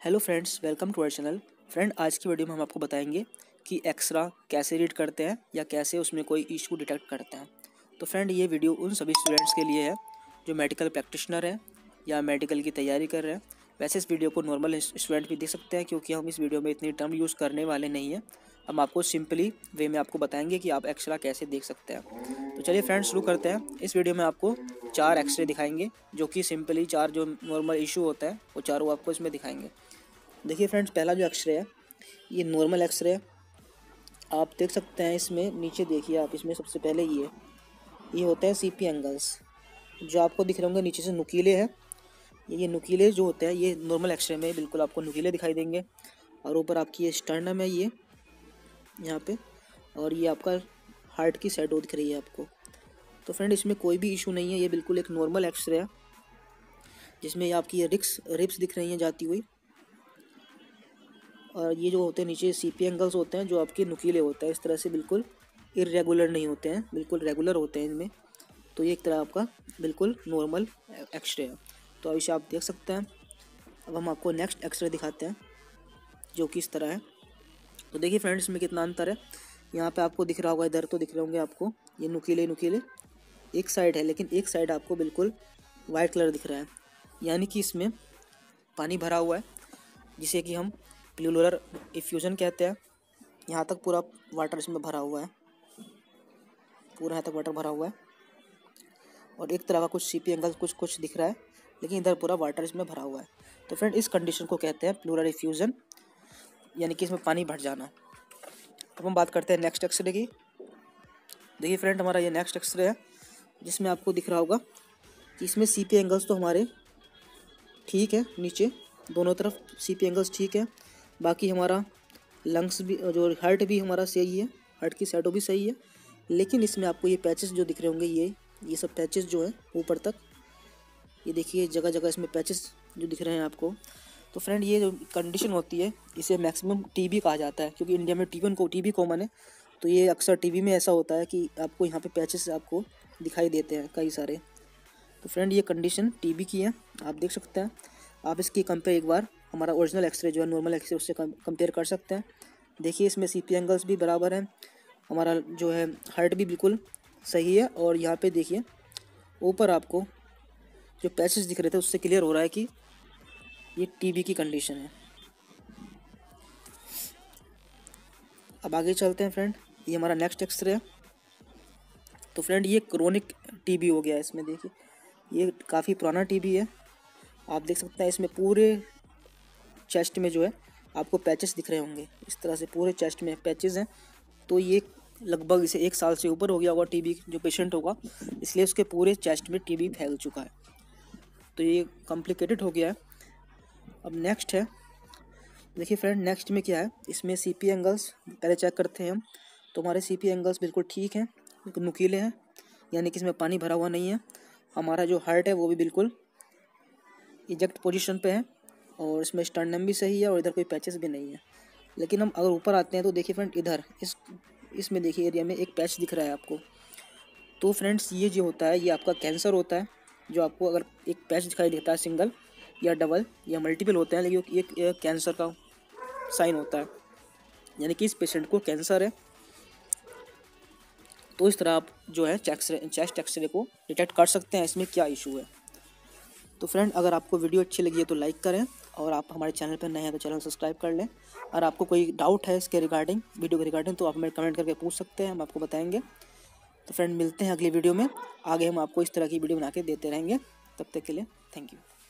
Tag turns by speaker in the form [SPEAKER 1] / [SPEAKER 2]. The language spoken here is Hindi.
[SPEAKER 1] Hello friends, welcome to our channel. Friend, आज की वीडियो में हम आपको बताएंगे कि एक्सरा कैसे रीड करते हैं या कैसे उसमें कोई इशू डिटेक्ट करते हैं। तो फ्रेंड, ये वीडियो उन सभी स्टूडेंट्स के लिए है जो मेडिकल प्रैक्टिशनर हैं या मेडिकल की तैयारी कर रहे हैं। वैसे इस वीडियो को नॉर्मल स्टूडेंट भी देख सकते हैं, क्योंकि हम इस वीडियो में इतनी टर्म यूज़ करने वाले नहीं हैं। हम आपको सिंपली वे में आपको बताएंगे कि आप एक्सरा कैसे देख सकते हैं। तो चलिए फ्रेंड्स, शुरू करते हैं। इस वीडियो में आपको 4 एक्सरे दिखाएंगे, जो कि सिंपली 4 जो नॉर्मल इशू होता है वो चारों आपको इसमें दिखाएंगे। देखिए फ्रेंड्स, पहला जो एक्सरे है ये नॉर्मल एक्सरे है। आप देख सकते हैं इसमें नीचे देखिए आप, इसमें सबसे पहले ये होते हैं सीपी एंगल्स, जो आपको दिख रहे होंगे नीचे से नुकीले हैं। ये नुकीले जो होते हैं ये नॉर्मल एक्सरे में बिल्कुल आपको नुकीले दिखाई देंगे। और ऊपर आपकी ये स्टर्नम है ये यहाँ पे, और ये आपका हार्ट की शैडो दिख रही है आपको। तो फ्रेंड, इसमें कोई भी इशू नहीं है, ये बिल्कुल एक नॉर्मल एक्सरे है जिसमें आपकी ये रिब्स दिख रही हैं जाती हुई। और ये जो होते हैं नीचे सीपी एंगल्स होते हैं जो आपके नुकीले होते हैं, इस तरह से बिल्कुल इरेगुलर नहीं होते हैं, बिल्कुल रेगुलर होते हैं इनमें। तो ये एक तरह आपका बिल्कुल नॉर्मल एक्सरे है। तो अब इसे आप देख सकते हैं। अब हम आपको नेक्स्ट एक्सरे दिखाते हैं जो कि इस तरह है। तो देखिए फ्रेंड्स, इसमें कितना अंतर है। यहाँ पे आपको दिख रहा होगा, इधर तो दिख रहे होंगे आपको ये नुकीले एक साइड है, लेकिन एक साइड आपको बिल्कुल वाइट कलर दिख रहा है, यानी कि इसमें पानी भरा हुआ है, जिसे कि हम प्लूरल इफ्यूजन कहते हैं। यहाँ तक पूरा वाटर इसमें भरा हुआ है, पूरा यहाँ तक वाटर भरा हुआ है। और एक तरह का कुछ सीपी एंगल कुछ दिख रहा है, लेकिन इधर पूरा वाटर इसमें भरा हुआ है। तो फ्रेंड, इस कंडीशन को कहते हैं प्लूरल इफ्यूजन, यानी कि इसमें पानी भर जाना। अब हम बात करते हैं नेक्स्ट एक्सरे की। देखिए फ्रेंड, हमारा ये नेक्स्ट एक्सरे है जिसमें आपको दिख रहा होगा कि इसमें सीपी एंगल्स तो हमारे ठीक है, नीचे दोनों तरफ सीपी एंगल्स ठीक है। बाकी हमारा लंग्स भी, जो हार्ट भी हमारा सही है, हार्ट की शैडो भी सही है। लेकिन इसमें आपको ये पैचेस जो दिख रहे होंगे, ये सब पैचेस जो हैं ऊपर तक, ये देखिए जगह जगह इसमें पैचेस जो दिख रहे हैं आपको। तो फ्रेंड, ये जो कंडीशन होती है इसे मैक्सिमम टीबी कहा जाता है, क्योंकि इंडिया में टीबी कॉमन है। तो ये अक्सर टीबी में ऐसा होता है कि आपको यहाँ पे पैचेस आपको दिखाई देते हैं कई सारे। तो फ्रेंड, ये कंडीशन टीबी की है, आप देख सकते हैं। आप इसकी कंपेयर एक बार हमारा ओरिजिनल एक्सरे जो है नॉर्मल एक्सरे उससे कंपेयर कर सकते हैं। देखिए इसमें सीपी एंगल्स भी बराबर हैं, हमारा जो है हार्ट भी बिल्कुल सही है। और यहाँ पे देखिए ऊपर आपको जो पैचेस दिख रहे थे उससे क्लियर हो रहा है कि ये टीबी की कंडीशन है। अब आगे चलते हैं फ्रेंड, ये हमारा नेक्स्ट एक्सरे है। तो फ्रेंड, ये क्रोनिक टीबी हो गया है। इसमें देखिए ये काफ़ी पुराना टीबी है। आप देख सकते हैं इसमें पूरे चेस्ट में जो है आपको पैचेस दिख रहे होंगे, इस तरह से पूरे चेस्ट में पैचेस हैं। तो ये लगभग इसे 1 साल से ऊपर हो गया होगा टीबी जो पेशेंट होगा, इसलिए उसके पूरे चेस्ट में टीबी फैल चुका है। तो ये कॉम्प्लिकेटेड हो गया है। अब नेक्स्ट है, देखिए फ्रेंड, नेक्स्ट में क्या है, इसमें सीपी एंगल्स पहले चेक करते हैं हम। तो हमारे सीपी एंगल्स बिल्कुल ठीक हैं, नुकीले हैं, यानी कि इसमें पानी भरा हुआ नहीं है। हमारा जो हार्ट है वो भी बिल्कुल इजेक्ट पोजीशन पे है, और इसमें स्टर्नम भी सही है, और इधर कोई पैचेस भी नहीं है। लेकिन हम अगर ऊपर आते हैं तो देखिए फ्रेंड, इधर इसमें देखिए एरिया में एक पैच दिख रहा है आपको। तो फ्रेंड्स, ये जो होता है ये आपका कैंसर होता है। जो आपको अगर एक पैच दिखाई देता है, सिंगल या डबल या मल्टीपल होते हैं, लेकिन एक कैंसर का साइन होता है, यानी कि इस पेशेंट को कैंसर है। तो इस तरह आप जो है चेस्ट एक्सरे को डिटेक्ट कर सकते हैं इसमें क्या इशू है। तो फ्रेंड, अगर आपको वीडियो अच्छी लगी है तो लाइक करें, और आप हमारे चैनल पर नए हैं तो चैनल सब्सक्राइब कर लें। और आपको कोई डाउट है इसके रिगार्डिंग, वीडियो के रिगार्डिंग, तो आप हमें कमेंट करके पूछ सकते हैं, हम आपको बताएंगे। तो फ्रेंड, मिलते हैं अगली वीडियो में। आगे हम आपको इस तरह की वीडियो बना के देते रहेंगे। तब तक के लिए थैंक यू।